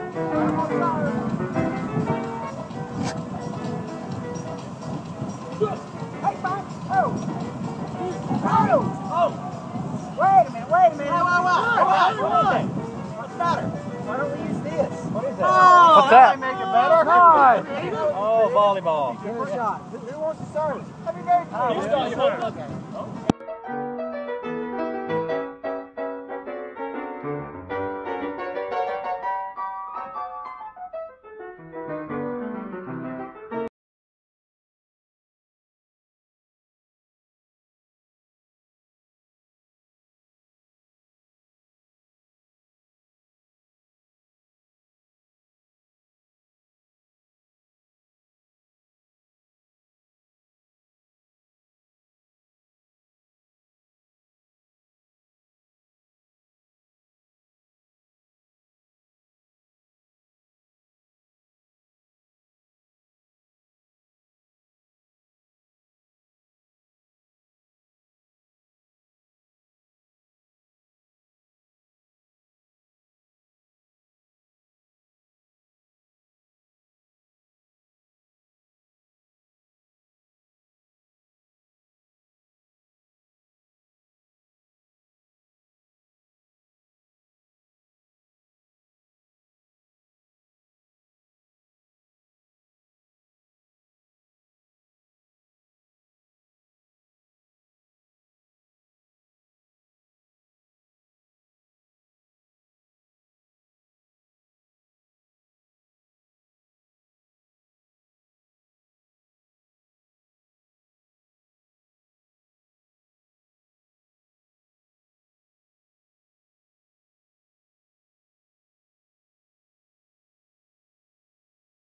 Wait a minute. What's the matter? Why don't we use this? What is that? Oh, What's that? Make it better? Nice. Oh, volleyball. Good shot. Who wants to serve? You start.